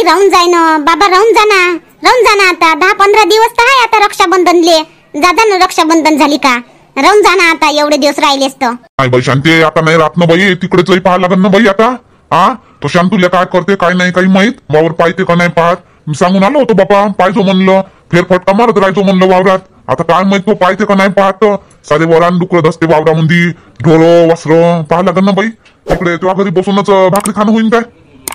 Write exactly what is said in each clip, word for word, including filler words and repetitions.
आई राहून जाय ना बाबा, राहून जा ना, राहून जा ना. आता दहा पंधरा दिवस तर आहे आता रक्षाबंधनले. दादा ना रक्षाबंधन झाली का, राहून जा ना आता, एवढे दिवस राहिलेस तर. नाही बाई शांती, आता नाही राहत ना बाई, तिकडेच पाहायला लागेल ना बाई आता. हा तो शांतुल्या काय करते काय नाही काही माहित, वावर पाहते का नाही पाहत. मी सांगून आलो होतो बापा, पाहिजो म्हणलं, फेरफटका मारत राहायचो म्हणलं वावरात. आता काय माहित तो पाहते का नाही पाहत. साधे वरान डुकर असते वावरामध्ये, ढोरो वस्त्र पाहायला लागेल ना बाई. तिकडे तुझ्या घरी बसूनच भाकरी खाणं होईन काय.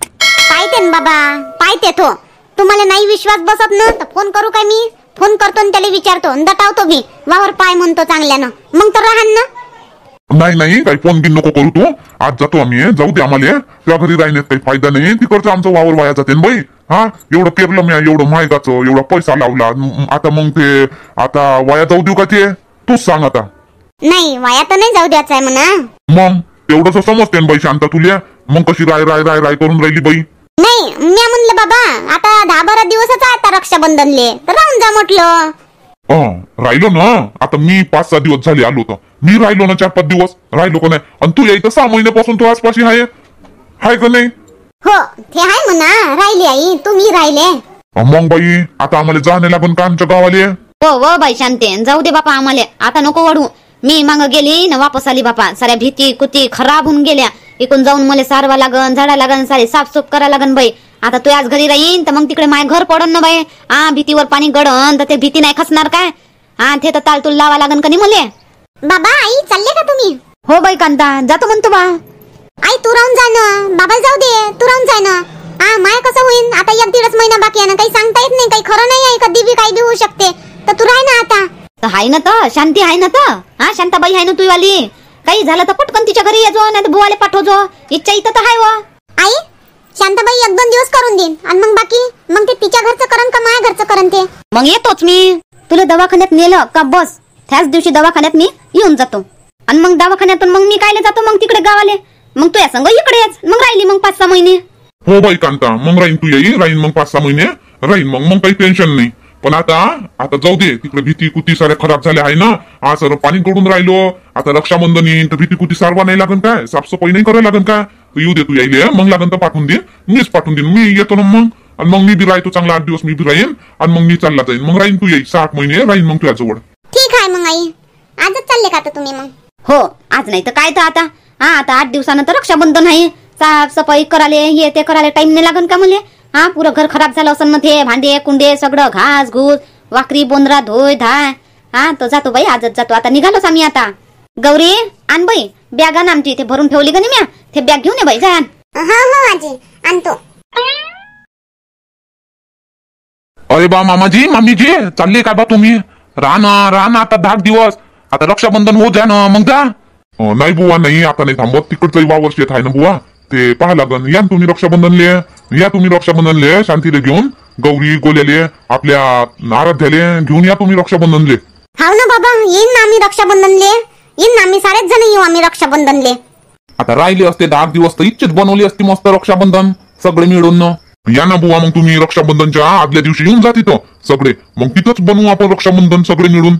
पाहते ना बाबा, पाहते. तो तुम्हाला नाही विश्वास बसत ना तर फोन करू काय मी, फोन करतो आणि त्याला विचारतो, दटावतो मी, वावर पाय म्हणतो चांगल्यानं, मग तर राहन ना. नाही नाही काही फोन बिन नको करू तू, आज जातो आम्ही, जाऊ दे आम्हाला. तुझ्या घरी राहण्यात काही फायदा नाही, तिकडचं आमचं वावर वाया जाते ना बाई. हा एवढं पेरलं मी, एवढं महागाचं, एवढा पैसा लावला, आता मग ते आता वाया जाऊ देऊ का ते, तूच सांग आता. नाही वाया तर नाही जाऊ द्यायचं आहे म्हणा. मग तेवढंच समजते ना बाई शांता तुला, मग कशी राय राय राय राय करून राहिली बाई. नाही मी म्हणलं बाबा, आता दहा बारा दिवसच आहे आता रक्षाबंधनले, तर राहून जा म्हटलं. राहिलो ना आता, मी पाच सहा दिवस झाले आलो होतो, मी राहिलो ना चार पाच दिवस राहिलो का नाही. आणि तू यायचं सहा महिन्यापासून तू आसपाशी आहे हाय का नाही. हो ते आहे म्हणा, राहिले आई तुम्ही राहिले. मग बाई आता आम्हाला जाणे लागून का आमच्या गावाले. हो हो बाई शांते, जाऊ दे बापा आम्हाला, आता नको वाढू. मी माग गेली ना वापस आली बापा, साऱ्या भीती कुती खराब होऊन गेल्या. इकून जाऊन मला सारवा लागन, झाडा लागन, सारे साफसूफ करा लागन बाई. आता तू आज घरी राहीन तर मग तिकडे माय घर पडन ना बाई. हा भीतीवर पाणी गडन तर ते भीती नाही खसणार काय. हा ते तर तालतूल लावा लागन का नाही मले. बाबा आई चालले का तुम्ही. हो बाई कांता, जातो म्हणतो बा. आई तू राहून जा ना, बाबा जाऊ दे, तू राहून जाय ना. हा माय कसं होईन आता, एक दीडच महिना बाकी आहे ना, काही सांगता येत नाही, काही खरं नाही आहे, कधी बी काही बी होऊ शकते. तर तू राह ना आता. तर हाय ना तर शांती आहे ना तर. हा शांताबाई आहे ना तू वाली, काही झालं तर पटकन तिच्या घरी येजो, नाही तर बुवाले पाठवजो, इच्छा इथं तर आहे व. आई शांताबाई एक दोन दिवस करून देईन, आणि मग बाकी मग ते तिच्या घरचं करन का माझ्या घरचं करन ते. मग येतोच मी, तुला दवाखान्यात नेलं का बस त्याच दिवशी दवाखान्यात मी येऊन जातो. आणि मग दवाखान्यातून मग मी कायले जातो मग तिकडे गावाले, मग तू या संग इकडेच मग राहिली मग पाच सहा महिने. हो बाई कांता, मग राहीन तू येई, राहीन मग पाच सहा महिने राहीन, मग मग काही टेन्शन नाही. पण आता आता जाऊ दे, तिकडे भीती कुती साऱ्या खराब झाल्या आहे ना. हा सर पाणी कडून राहिलो, आता रक्षाबंधन येईन तर भीती कुती सारवा नाही लागन काय, साफसफाई नाही करायला लागन का. येऊ दे तू यायले, मग लागन तर पाठवून दे, मीच पाठवून देईन, मी येतो ना मग. आणि मग मी बी राहतो चांगला आठ दिवस मी बी राहीन, आणि मग मी चालला जाईन, मग राहीन तू येई सात महिने राहीन मग तुझ्याजवळ. ठीक आहे मग आई, आजच चालले का तुम्ही मग. हो आज नाही तर काय तर आता. हा आता आठ दिवसानंतर रक्षाबंधन आहे, साफसफाई कराले हे ते करायला टाइम नाही लागन का मला. हा पुरं घर खराब झालं असं ना, ते भांडे कुंडे सगळं घास घूस वाकरी बोंदरा धोय धाय. हा तो जातो बाई, आजच जातो, आता निघालोच आम्ही आता. गौरी आण बाई बॅग, आण आमची इथे भरून ठेवली का नाही म्या, ते बॅग घेऊन ये बाई जा. हा हा आजी आणतो. अरे बा मामाजी मामीजी चालले काय बा तुम्ही. राहना राहना आता दहा दिवस, आता रक्षाबंधन होत जाय ना, मग जा. नाही बुवा नाही, आता नाही थांबत, तिकडचं वावर शेत आहे ना बुवा, ते पाहा लागन. या तुम्ही रक्षाबंधनले, या तुम्ही रक्षाबंधनले शांतीले घेऊन, गौरी गोल्याले आपल्या आराध्याले घेऊन या तुम्ही रक्षाबंधनले. हाव ना बाबा, येईन ना आम्ही रक्षाबंधनले, येईन ना आम्ही सारेच जण येऊ आम्ही रक्षाबंधनले. आता राहिले असते दहा दिवस तर इच्छित बनवली असती मस्त रक्षाबंधन सगळे मिळून. या ना बुवा मग तुम्ही रक्षाबंधनच्या आदल्या दिवशी येऊन जा तिथं सगळे, मग तिथंच बनवू आपण रक्षाबंधन सगळे मिळून.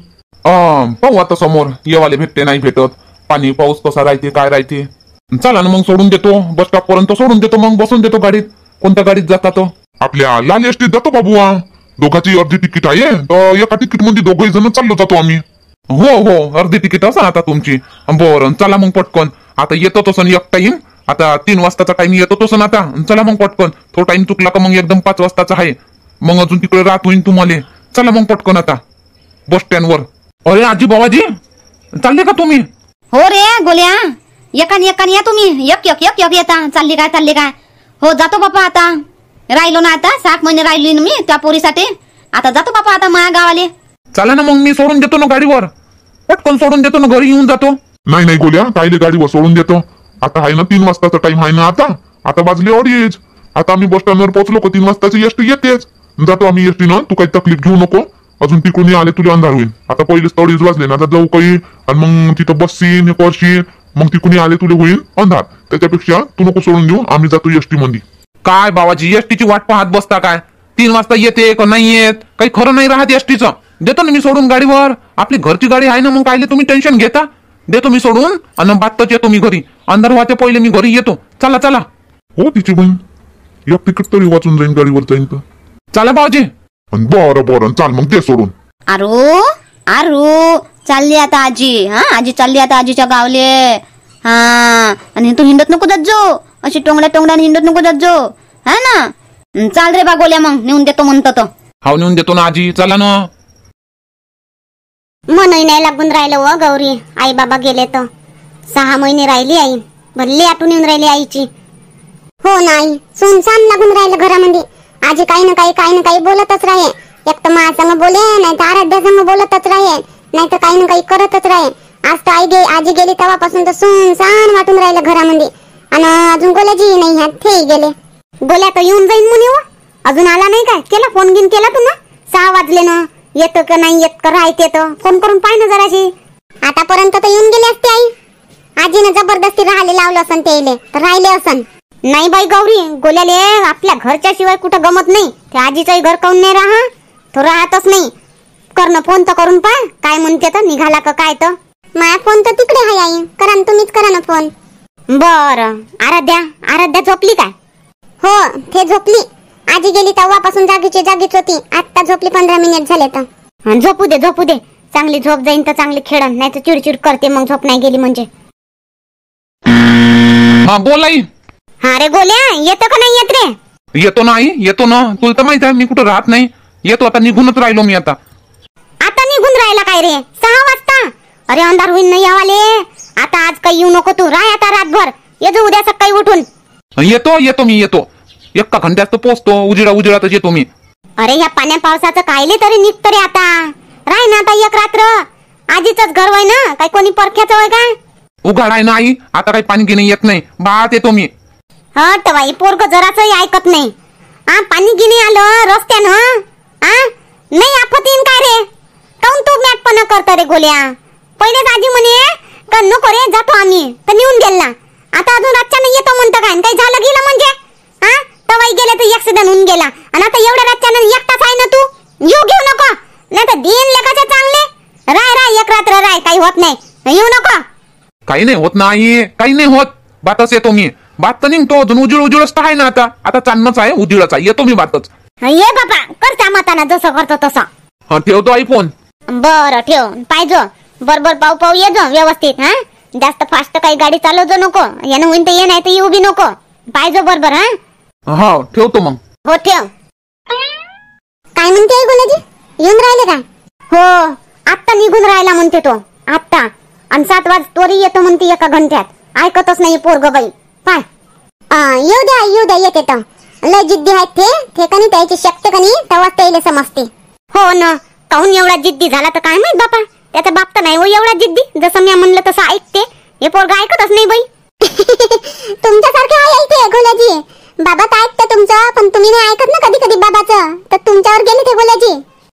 पाहू आता समोर येवाले भेटते नाही भेटत, पाणी पाऊस कसा राहते काय राहते. चला ना मग सोडून देतो, बस स्टॉप पर्यंत सोडून देतो, मग बसून देतो गाडीत. कोणत्या गाडीत जातात आपल्या लाल एसटीत जातो बाबूआ, दोघांची अर्धी तिकीट आहे, तर एका तिकीट मध्ये दोघही जण चाललो जातो आम्ही. हो हो अर्धी तिकीट असं आता तुमची. बरं चला मग पटकन, आता येतो तो सण एक टाइम, आता तीन वाजताचा टाइम येतो तो सण आता. चला मग पटकन, तो टाइम चुकला का मग एकदम पाच वाजताचा आहे, मग अजून तिकडे रात होईन तुम्हाला. चला मग पटकन आता बस स्टँड वर. अरे आजी बाबाजी चालले का तुम्ही. हो रे गोल्या, एकान एकान या तुम्ही, एक एक एक एक येता. चालली काय चालली काय. हो जातो बापा, आता राहिलो ना, आता सात महिने राहिली ना मी त्या पोरीसाठी. आता जातो बापा आता माझ्या गावाले. चला ना मग मी सोडून देतो ना गाडीवर, पटकन सोडून देतो ना, घरी येऊन जातो. नाही नाही गोल्या, कायले गाडीवर सोडून देतो. आता आहे ना तीन वाजताचा टाइम आहे ना, आता आता वाजले अडीच. आता आम्ही बस स्टँडवर पोहोचलो का तीन वाजताची एसटी येतेच, जातो आम्ही एसटी ना. तू काही तकलीफ घेऊ नको, अजून तिकडून आले तुला अंधार होईल. आता पहिलेच अडीच वाजले ना, आता जाऊ काही आणि मग तिथं बसशील करशील, मग तिकडून आले तुला होईल अंधार. त्याच्यापेक्षा तू नको सोडून देऊ, आम्ही जातो एसटी मध्ये. काय बाबाजी एसटीची वाट पाहत बसता काय, तीन वाजता येते का नाही येत काही खरं नाही राहत एसटीचं. देतो ना मी सोडून गाडीवर, आपली घरची गाडी आहे ना, मग कायले तुम्ही टेन्शन घेता. देतो मी सोडून आणि बातच येतो मी घरी, अंधार व्हायच्या पहिले मी घरी येतो. चला चला. हो तिची बहीण एक तिकीट तरी वाचून जाईन, गाडीवर जाईन तर. चला भाऊजी. अन बरं बरं चाल मग ते सोडून. आरू आरू चालली आता आजी. हा आजी चालली आता आजीच्या गावले. हा आणि तू हिंडत नको जात जो, अशी टोंगड्या टोंगड्याने हिंडत नको जात जो, हा ना. हं, चाल रे बा गोल्या, मग नेऊन देतो म्हणतो तो. हाव नेऊन देतो ना आजी, चला ना. मनही नाही लागून राहिलं व गौरी. आई बाबा गेले तर सहा महिने राहिली आई. भल्ली आठवण येऊन राहिली आईची. हो नाही, सुनसान लागून राहिलं घरामध्ये. आजी काही ना काही काही ना काही बोलतच राहे. एक तर माझ्या संग बोले, नाही तर आराध्या संग बोलतच राहे, नाही तर काही ना काही करतच राहे. आज तर आई गे आजी गेली तेव्हापासून तर सुनसान वाटून राहिलं घरामध्ये. आणि अजून गोल्याजी नाही ह्यात, तेही गेले. गोल्या तर येऊन जाईन म्हणे व. अजून आला नाही काय? केला फोन गिन केला तू ना? सहा वाजले ना. येतं का नाही येत का राहते तर फोन करून पाय ना जराशी. आतापर्यंत तर येऊन गेले असते आई. आजीनं जबरदस्ती राहिले लावलं असन ते तर राहिले असन. नाही बाई गौरी, गोल्याले आपल्या घरच्या शिवाय कुठं गमत नाही. ते आजीचंही घर काऊन नाही राहा, तो राहतच नाही. करणं फोन तर करून पाय, काय म्हणते तर निघाला का काय तर. माझा फोन तर तिकडे आहे आई, करा ना तुम्हीच करा ना फोन. बरं. आराध्या आराध्या झोपली काय? हो ते झोपली. आजी गेली तेव्हापासून जागीची जागीच होती. आता झोपली पंधरा मिनिट झाले तर. झोपू दे झोपू दे, चांगली झोप जाईन तर चांगली खेळण, नाही तर चिडचिड करते मग झोप नाही गेली म्हणजे. हा बोल आई. हा रे गोल्या, येतो का नाही येत रे? येतो ना आई, येतो ना. तुला तर माहित आहे मी कुठं राहत नाही. येतो आता, निघूनच राहिलो मी आता. आता निघून राहिला काय रे? सहा वाजता. अरे अंधार होईन नाही यावाले. आता आज काही येऊ नको तू, राह आता रातभर. ये जो उद्या सकाळी उठून. येतो येतो मी येतो. एका घंट्यात तर पोहोचतो, उजिडा उजिडातच येतो मी. अरे ह्या पाण्या पावसाचं कायले तरी निघत रे आता. राह ना आता एक रात्र. आजीच घर वय ना, काही कोणी परख्याचं वय काय? उघाड आहे ना आई, आता काही पाणी गिणी येत नाही. बात येतो मी. हट बाई, पोरग जराचंही ऐकत नाही. हा पाणी गिनी आलं रस्त्यानं. हा नाही आपत येईन काय रे? काऊन तू मॅटपणा करतो रे गोल्या? पहिलेच आजी म्हणे का नको रे जातो आम्ही, तर नेऊन गेल ना. आता अजून रातच्यानं येतो म्हणतं काय? काही झालं गेलं म्हणजे? हा तवाई गेले तर ऍक्सिडेंट होऊन गेला. आणि आता एवढ्या रातच्यानं एकटाच आहे ना तू. येऊ घेऊ नको, नाही तर दिन लेखाचे चांगले. राय राय एक रात्र राय, काही होत नाही. येऊ नको. काही नाही होत ना आई, काही नाही होत. बातच येतो मी. बात तर निघतो अजून, उजिड उजिडच तर आहे ना आता. आता चांदणच आहे, उजिडच आहे. येतो मी बातच. ये बाबा, कर त्यामाताना जसं करतो तसं. हा ठेवतो आई फोन. बरं ठेव. पाहिजो बरोबर पाऊ पाऊ ये जो व्यवस्थित. हा जास्त फास्ट काही गाडी चालवजो नको. यानं होईन तर ये, नाही तर येऊ बी नको. पाहिजो बरोबर. हा हा ठेवतो मग. हो ठेव. काय म्हणते गोलाजी, येऊन राहिले काय? हो आत्ता निघून राहिला म्हणते तो आत्ता. आणि सात वाज तोरी येतो म्हणते एका घंट्यात. ऐकतच नाही पोरग बाई. पाय येऊ द्या येऊ द्या, येते तर. लय जिद्दी आहेत ते. ते कणी त्याची शक्ती कणी तेव्हाच त्याला समजते. हो ना, काहून एवढा जिद्दी झाला तर काय माहित बापा. त्याचा बाप तर नाही हो एवढा जिद्दी. जसं मी म्हणलं तसं ऐकते. हे पोरग ऐकतच नाही बाई. तुमच्यासारखे आहे ते गोलाजी. बाबा तर ऐकते तुमचं, पण तुम्ही नाही ऐकत ना कधी कधी बाबाचं. तर तुमच्यावर गेले ते गोलाजी.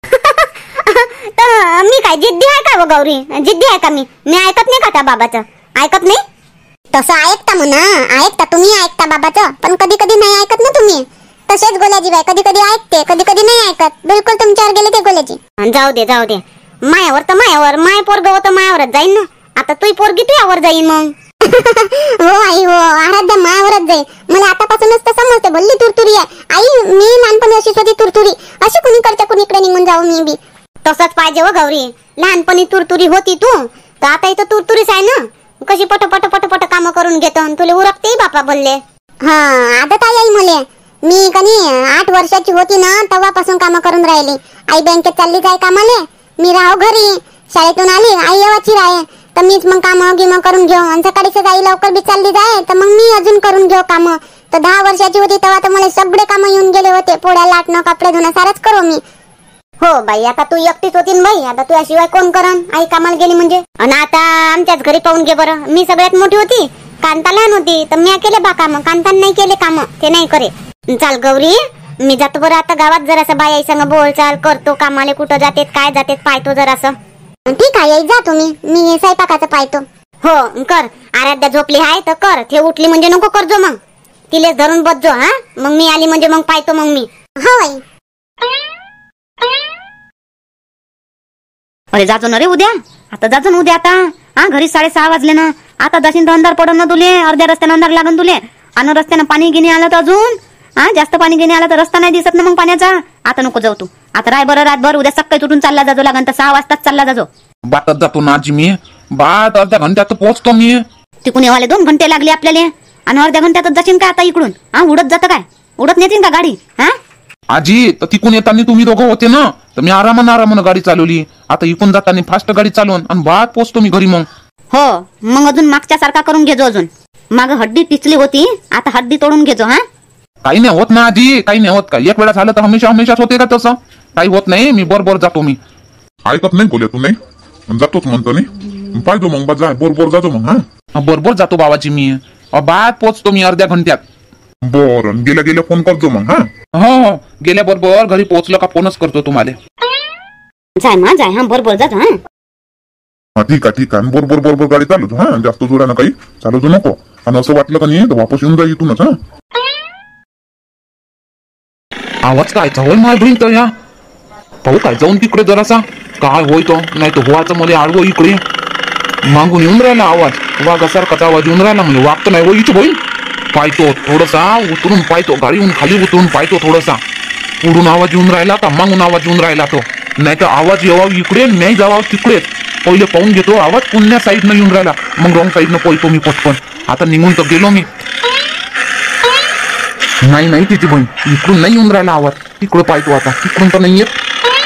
तर मी काय जिद्दी आहे का गौरी? जिद्दी आहे का मी? मी ऐकत नाही का त्या बाबाचं? ऐकत नाही तसं ऐकता म्हणा. ऐकता तुम्ही, ऐकता बाबाचं, पण कधी कधी नाही ऐकत ना तुम्ही. तसेच गोलाजी बाई कधी कधी ऐकते, कधी कधी नाही ऐकत. बिलकुल तुमच्यावर गेले ते गोलाजी. जाऊ दे जाऊ दे, मायावर तर मायावर. माय पोरग होतं मायावरच जाईन ना. आता तुही पोरगी तुझ्यावर जाईन मग. हो आई हो, आराध्या मायावरच जाईल. मला आतापासूनच तर समजते भल्ली तुरतुरी आहे आई. मी लहानपणी अशीच होती तुरतुरी. अशी कुणीकडच्या कुणीकडे निघून जाऊ मी बी. तसंच पाहिजे हो गौरी. लहानपणी तुरतुरी होती तू, तर आता इथं तुरतुरीच आहे ना. कशी पट पट पट पट काम करून घेतो. तुला उरकते बापा बोलले. हा आदत आहे आई मले. मी कनी आठ वर्षाची होती ना तेव्हापासून काम करून राहिली. आई बँकेत चालली जाय कामाले, मी राहू घरी. शाळेतून आली आई येवाची राहे, तर मीच मग काम गिम करून घेऊ. आणि सकाळीच आई लवकर बी चालली जाय, तर मग मी अजून करून घेऊ काम. तर दहा वर्षाची होती तेव्हा तर मला सगळे काम येऊन गेले होते. पोळ्या लाटणं, कपडे धुणं सारच करू मी. हो बाई, आता तू एकटीच होती ना बाई. आता तुझ्याशिवाय कोण करन? आई कामाला गेली म्हणजे. आणि आता आमच्याच घरी पाहून घे बरं. मी सगळ्यात मोठी होती, कांता लहान होती, तर मी केले बा काम. कांतान नाही केले काम, ते नाही करे. चाल गौरी, मी जातो बरं आता गावात. जरासं बाई आई संग बोल चाल करतो. कामाले कुठं जातेत काय जातेत पाहतो जरासं. ठीक आहे आई, जा तुम्ही. मी स्वयंपाकाचं पाहतो. हो कर. आराध्या झोपली आहे तर कर. ते उठली म्हणजे नको करजो मग. तिलेच धरून बसजो. हा मग मी आली म्हणजे मग पाहतो मग मी. हो आई. अरे जातो ना रे उद्या. आता जातो ना उद्या. आता हा घरी साडेसहा वाजले ना. आता जाशील तर अंधार पडन ना तुले. अर्ध्या रस्त्यानं अंधार लागन तुले. आणि रस्त्यानं पाणी गिनी आलं तर अजून हा जास्त पाणी घेणे आला तर रस्ता नाही दिसत ना मग पाण्याचा. आता नको जाऊ तू. आता राय बरं रातभर उद्या सकाळी उठून चालला जाजो लागन तर सहा वाजताच चालला जाजो. बातच जातो ना आजी मी. बात अर्ध्या घंट्यात पोहोचतो मी. तिकून येवाले दोन घंटे लागले आपल्याला आणि अर्ध्या घंट्यातच जाशील का आता इकडून? हा उडत जातं काय? उडत नेतील का गाडी? हा आजी तर तिकून येताना तुम्ही दोघं होते ना तर मी आरामानं आरामानं गाडी चालवली. आता इकून जाताना फास्ट गाडी चालवून आणि बात पोहोचतो मी घरी. मग हो मग अजून मागच्या सारखा करून घेजो. अजून माग हड्डी टिचली होती आता हड्डी तोडून घेजो. हा काही नाही होत ना आजी, काही नाही होत. का एक वेळा झालं तर हमेशा हमेशाच होते का तसं? काही होत नाही. मी बरोबर जातो. मी ऐकत नाही बोल्या तू नाही जातोच म्हणतो नाही पाहिजे मग बा जा बरोबर जातो मग. हा बरोबर जातो बाबाजी मी. बात पोहोचतो मी अर्ध्या घंट्यात. बरं गेल्या गेल्या फोन करतो मग. हा हो हो गेल्या बरोबर घरी पोहोचलं का फोनच करतो तुम्हाला. जाय मा जाय. हा बरोबर जातो. हा हा ठीक आहे ठीक आहे बरोबर बरोबर गाडी चालवतो. हा जास्त जोरानं काही चालवतो नको. आणि असं वाटलं का नाही तर वापस येऊन जा इथूनच. हा आवाज काय होय माय बहीण तर या पाहू काय जाऊन तिकडे जरासा काय होय तो. नाही तर व्हायचं मला आडवं इकडे मागून येऊन राहिला आवाज. वाघासारखाच आवाज येऊन राहिला म्हणजे वागत नाही हो इथे बहीण. पाहतो थोडसा उतरून पाहतो गाडीहून खाली उतरून पाहतो थोडासा पुढून आवाज येऊन राहिला का मागून आवाज येऊन राहिला तो. नाही तर आवाज येवा इकडे नाही जावा तिकडेच. पहिले पाहून घेतो आवाज पुण्या साईडनं येऊन राहिला मग रॉंग साईडनं पळतो मी पटकन. आता निघून तर गेलो मी. नाही नाही तिची बहीण इकडून नाही येऊन राहिला आवाज. तिकडे पाहतो आता तिकडून तर नाही येत.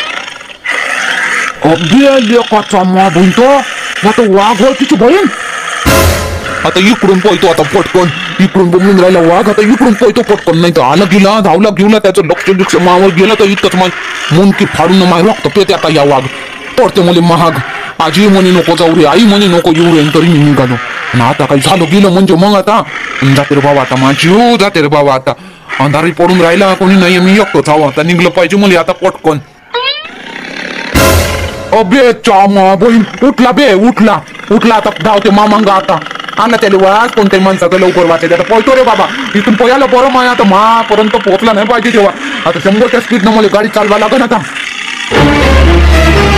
अभ्या मा बहीण तो आता वाघ हो तिची बहीण. आता इकडून पळतो आता पटकन. इकडून बोलून राहिला वाघ आता इकडून पळतो पटकन. नाही तर आलं गेला धावला घेऊन त्याचं लक्ष लक्ष मावर गेलं तर इतकंच माय मुनकी फाडून माय रक्त पेते. आता या वाघ पडते मुले महाग. आजी म्हणे नको जाऊ रे आई म्हणे नको येऊ रे तरी मी निघालो. आणि आता काही झालं गेलं म्हणजे मग आता जाते रे बाबा. आता माझी हो जाते रे बाबा. आता अंधारी पडून राहिला कोणी नाही मी एकटोच हवा. आता निघलं पाहिजे मुली आता पटकन. अबे चामा बहीण उठला बे उठला उठला. आता धावते मामांगा. आता आला त्याला वाज कोणत्याही माणसाचं लवकर वाचायचं. आता पळतो रे बाबा इथून पळायला बरं माय. आता मापर्यंत पोहोचला नाही पाहिजे तेव्हा. आता शंभरच्या स्पीडनं मला गाडी चालवा लागेल आता.